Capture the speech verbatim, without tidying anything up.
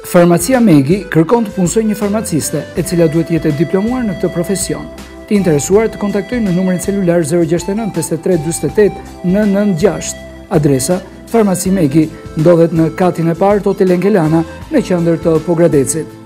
Farmacia Megi kërkon të punësoj një farmaciste e cila duhet jetë e diplomuar në këtë profesion. Të interesuar të kontaktojnë në numrin celular zero gjasht e nëntë pesëdhjetë e tre dyzet e tetë nëntëdhjetë gjashtë. Adresa Farmaci Megi ndodhet në katin e parë të Hotel Engelana në qendër të Pogradecit.